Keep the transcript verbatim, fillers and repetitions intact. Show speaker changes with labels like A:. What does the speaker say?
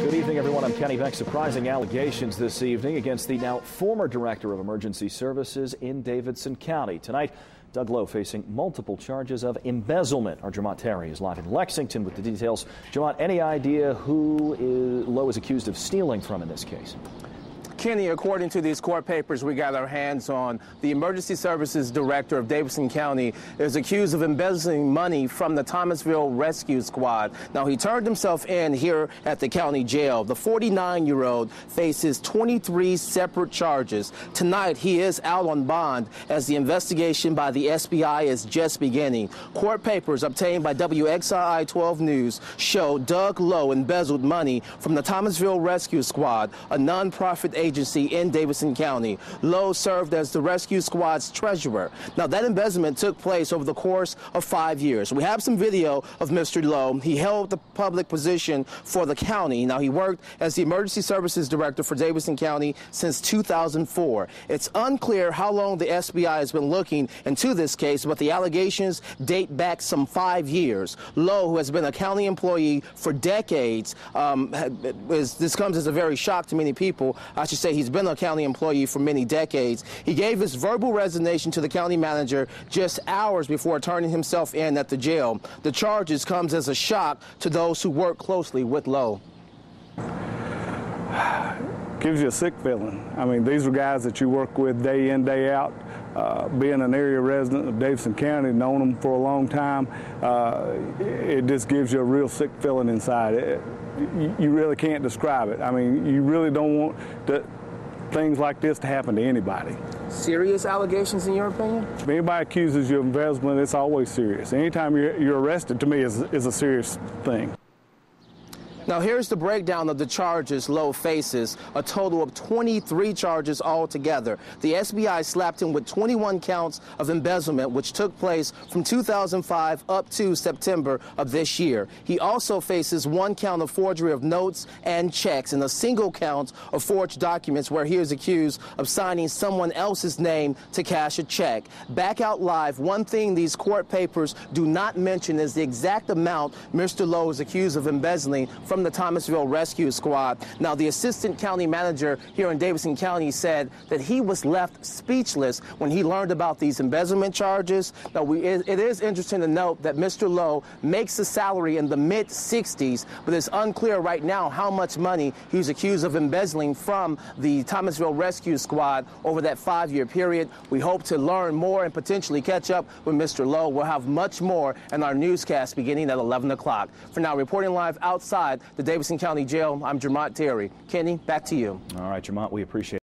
A: Good evening, everyone. I'm Kenny Beck. Surprising allegations this evening against the now former Director of Emergency Services in Davidson County. Tonight, Doug Lowe facing multiple charges of embezzlement. Our Jermont Terry is live in Lexington with the details. Jermont, any idea who is, Lowe is accused of stealing from in this case?
B: Kenny, according to these court papers we got our hands on, the Emergency Services Director of Davidson County is accused of embezzling money from the Thomasville Rescue Squad. Now, he turned himself in here at the county jail. The forty-nine-year-old faces twenty-three separate charges. Tonight, he is out on bond as the investigation by the S B I is just beginning. Court papers obtained by W X I I twelve News show Doug Lowe embezzled money from the Thomasville Rescue Squad, a nonprofit agency agency in Davidson County. Lowe served as the rescue squad's treasurer. Now, that embezzlement took place over the course of five years. We have some video of Mister Lowe. He held the public position for the county. Now, he worked as the Emergency Services Director for Davidson County since two thousand four. It's unclear how long the S B I has been looking into this case, but the allegations date back some five years. Lowe, who has been a county employee for decades, um, is, this comes as a very shock to many people. I should say he's been a county employee for many decades. He gave his verbal resignation to the county manager just hours before turning himself in at the jail. The charges comes as a shock to those who work closely with Lowe.
C: Gives you a sick feeling. I mean, these are guys that you work with day in, day out. Uh, being an area resident of Davidson County, known them for a long time, uh, it just gives you a real sick feeling inside. It, you, you really can't describe it. I mean, you really don't want to, things like this to happen to anybody.
B: Serious allegations, in your opinion?
C: If anybody accuses you of embezzlement, it's always serious. Anytime you're, you're arrested, to me, is, is a serious thing.
B: Now, here's the breakdown of the charges Lowe faces, a total of twenty-three charges altogether. The S B I slapped him with twenty-one counts of embezzlement, which took place from two thousand five up to September of this year. He also faces one count of forgery of notes and checks and a single count of forged documents where he is accused of signing someone else's name to cash a check. Back out live, one thing these court papers do not mention is the exact amount Mister Lowe is accused of embezzling from the Thomasville Rescue Squad. Now, the assistant county manager here in Davidson County said that he was left speechless when he learned about these embezzlement charges. Now, we, it, it is interesting to note that Mister Lowe makes a salary in the mid sixties, but it's unclear right now how much money he's accused of embezzling from the Thomasville Rescue Squad over that five-year period. We hope to learn more and potentially catch up with Mister Lowe. We'll have much more in our newscast beginning at eleven o'clock. For now, reporting live outside the Davidson County Jail, I'm Jermont Terry. Kenny, back to you.
A: All right, Jermont, we appreciate it.